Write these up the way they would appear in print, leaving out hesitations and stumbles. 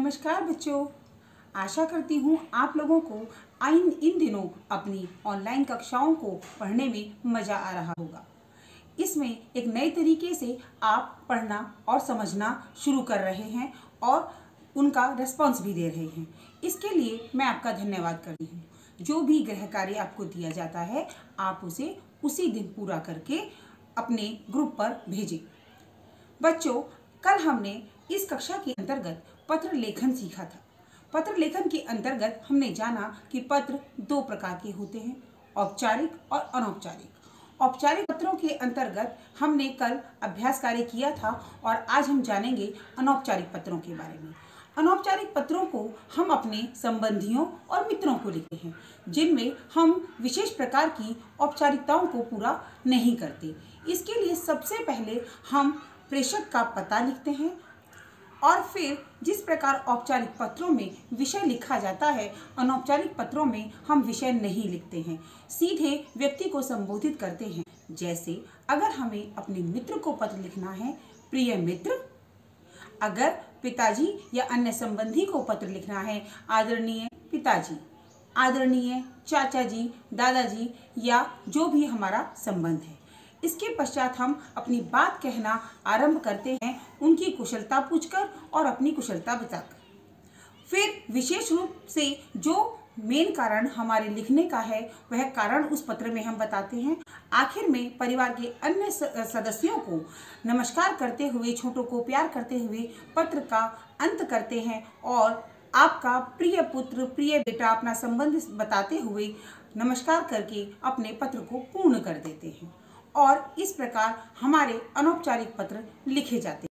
नमस्कार बच्चों, आशा करती हूँ आप लोगों को इन दिनों अपनी ऑनलाइन कक्षाओं को पढ़ने में मज़ा आ रहा होगा। इसमें एक नए तरीके से आप पढ़ना और समझना शुरू कर रहे हैं और उनका रिस्पॉन्स भी दे रहे हैं। इसके लिए मैं आपका धन्यवाद करती हूँ। जो भी गृह कार्य आपको दिया जाता है आप उसे उसी दिन पूरा करके अपने ग्रुप पर भेजें। बच्चों, कल हमने इस कक्षा के अंतर्गत पत्र लेखन सीखा था। पत्र लेखन के अंतर्गत हमने जाना कि पत्र दो प्रकार के होते हैं, औपचारिक और अनौपचारिक। औपचारिक पत्रों के अंतर्गत हमने कल अभ्यास कार्य किया था और आज हम जानेंगे अनौपचारिक पत्रों के बारे में। अनौपचारिक पत्रों को हम अपने संबंधियों और मित्रों को लिखते हैं, जिनमें हम विशेष प्रकार की औपचारिकताओं को पूरा नहीं करते। इसके लिए सबसे पहले हम प्रेषक का पता लिखते हैं और फिर जिस प्रकार औपचारिक पत्रों में विषय लिखा जाता है, अनौपचारिक पत्रों में हम विषय नहीं लिखते हैं, सीधे व्यक्ति को संबोधित करते हैं। जैसे अगर हमें अपने मित्र को पत्र लिखना है, प्रिय मित्र। अगर पिताजी या अन्य संबंधी को पत्र लिखना है, आदरणीय पिताजी, आदरणीय चाचा जी, दादाजी या जो भी हमारा संबंध है। इसके पश्चात हम अपनी बात कहना आरंभ करते हैं, उनकी कुशलता पूछकर और अपनी कुशलता बताकर। फिर विशेष रूप से जो मेन कारण हमारे लिखने का है वह कारण उस पत्र में हम बताते हैं। आखिर में परिवार के अन्य सदस्यों को नमस्कार करते हुए, छोटों को प्यार करते हुए पत्र का अंत करते हैं और आपका प्रिय पुत्र, प्रिय बेटा, अपना संबंध बताते हुए नमस्कार करके अपने पत्र को पूर्ण कर देते हैं। और इस प्रकार हमारे अनौपचारिक पत्र लिखे जाते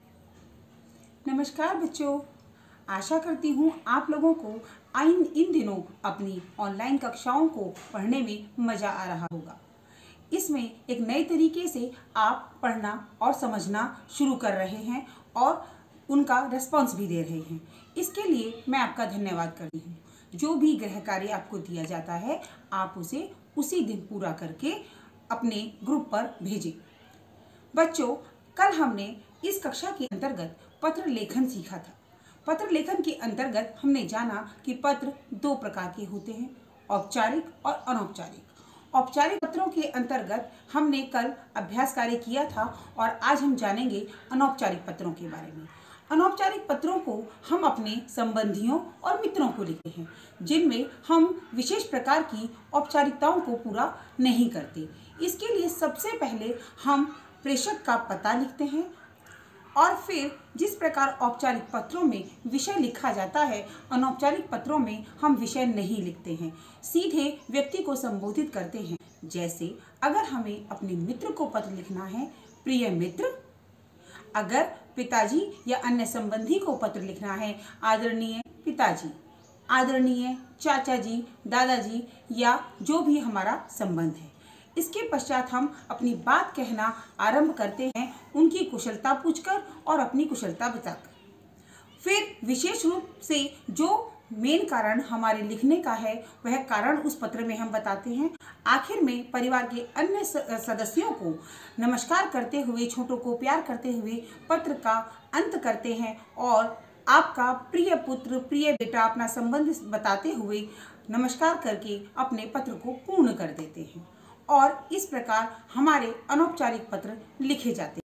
हैं। नमस्कार बच्चों, आशा करती हूँ आप लोगों को इन दिनों अपनी ऑनलाइन कक्षाओं को पढ़ने में मज़ा आ रहा होगा। इसमें एक नए तरीके से आप पढ़ना और समझना शुरू कर रहे हैं और उनका रिस्पॉन्स भी दे रहे हैं। इसके लिए मैं आपका धन्यवाद करती हूँ। जो भी गृह कार्य आपको दिया जाता है आप उसे उसी दिन पूरा करके अपने ग्रुप पर भेजें। बच्चों, कल हमने इस कक्षा के अंतर्गत पत्र लेखन सीखा था। पत्र लेखन के अंतर्गत हमने जाना कि पत्र दो प्रकार के होते हैं, औपचारिक और अनौपचारिक। औपचारिक पत्रों के अंतर्गत हमने कल अभ्यास कार्य किया था और आज हम जानेंगे अनौपचारिक पत्रों के बारे में। अनौपचारिक पत्रों को हम अपने संबंधियों और मित्रों को लिखते हैं, जिनमें हम विशेष प्रकार की औपचारिकताओं को पूरा नहीं करते। इसके लिए सबसे पहले हम प्रेषक का पता लिखते हैं और फिर जिस प्रकार औपचारिक पत्रों में विषय लिखा जाता है, अनौपचारिक पत्रों में हम विषय नहीं लिखते हैं, सीधे व्यक्ति को संबोधित करते हैं। जैसे अगर हमें अपने मित्र को पत्र लिखना है, प्रिय मित्र। अगर पिताजी या अन्य संबंधी को पत्र लिखना है, आदरणीय पिताजी, आदरणीय चाचा जी, दादाजी या जो भी हमारा संबंध है। इसके पश्चात हम अपनी बात कहना आरंभ करते हैं, उनकी कुशलता पूछकर और अपनी कुशलता बताकर। फिर विशेष रूप से जो मेन कारण हमारे लिखने का है वह कारण उस पत्र में हम बताते हैं। आखिर में परिवार के अन्य सदस्यों को नमस्कार करते हुए, छोटों को प्यार करते हुए पत्र का अंत करते हैं और आपका प्रिय पुत्र, प्रिय बेटा, अपना संबंध बताते हुए नमस्कार करके अपने पत्र को पूर्ण कर देते हैं और इस प्रकार हमारे अनौपचारिक पत्र लिखे जाते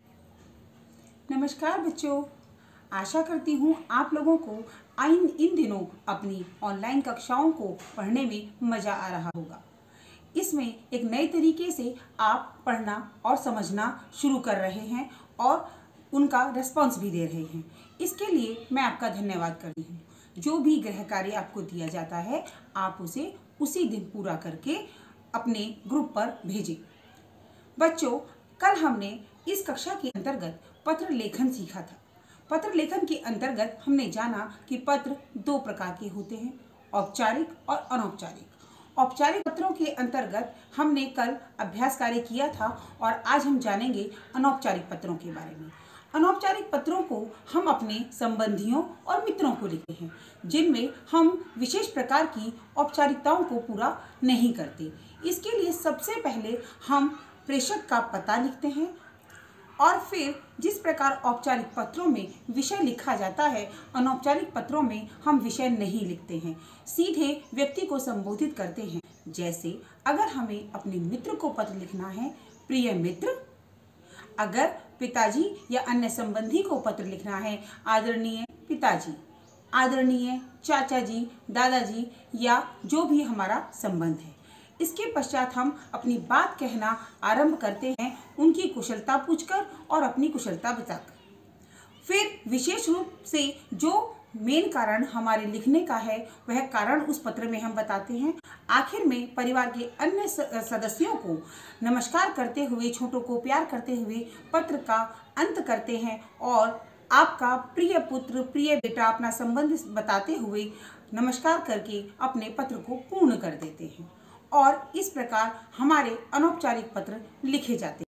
हैं। नमस्कार बच्चों, आशा करती हूँ आप लोगों को इन दिनों अपनी ऑनलाइन कक्षाओं को पढ़ने में मज़ा आ रहा होगा। इसमें एक नए तरीके से आप पढ़ना और समझना शुरू कर रहे हैं और उनका रिस्पॉन्स भी दे रहे हैं। इसके लिए मैं आपका धन्यवाद करती हूँ। जो भी गृह कार्य आपको दिया जाता है आप उसे उसी दिन पूरा करके अपने ग्रुप पर भेजें। बच्चों, कल हमने इस कक्षा के अंतर्गत पत्र लेखन सीखा था। पत्र लेखन के अंतर्गत हमने जाना कि पत्र दो प्रकार के होते हैं, औपचारिक और अनौपचारिक। औपचारिक पत्रों के अंतर्गत हमने कल अभ्यास कार्य किया था और आज हम जानेंगे अनौपचारिक पत्रों के बारे में। अनौपचारिक पत्रों को हम अपने संबंधियों और मित्रों को लिखते हैं, जिनमें हम विशेष प्रकार की औपचारिकताओं को पूरा नहीं करते। इसके लिए सबसे पहले हम प्रेषक का पता लिखते हैं और फिर जिस प्रकार औपचारिक पत्रों में विषय लिखा जाता है, अनौपचारिक पत्रों में हम विषय नहीं लिखते हैं, सीधे व्यक्ति को संबोधित करते हैं। जैसे अगर हमें अपने मित्र को पत्र लिखना है, प्रिय मित्र। अगर पिताजी या अन्य संबंधी को पत्र लिखना है, आदरणीय पिताजी, आदरणीय चाचा जी, दादाजी, या जो भी हमारा संबंध है। इसके पश्चात हम अपनी बात कहना आरंभ करते हैं, उनकी कुशलता पूछकर और अपनी कुशलता बताकर। फिर विशेष रूप से जो मेन कारण हमारे लिखने का है, वह कारण उस पत्र में हम बताते हैं। आखिर में परिवार के अन्य सदस्यों को नमस्कार करते हुए, छोटों को प्यार करते हुए पत्र का अंत करते हैं और आपका प्रिय पुत्र, प्रिय बेटा, अपना संबंध बताते हुए नमस्कार करके अपने पत्र को पूर्ण कर देते हैं। और इस प्रकार हमारे अनौपचारिक पत्र लिखे जाते हैं।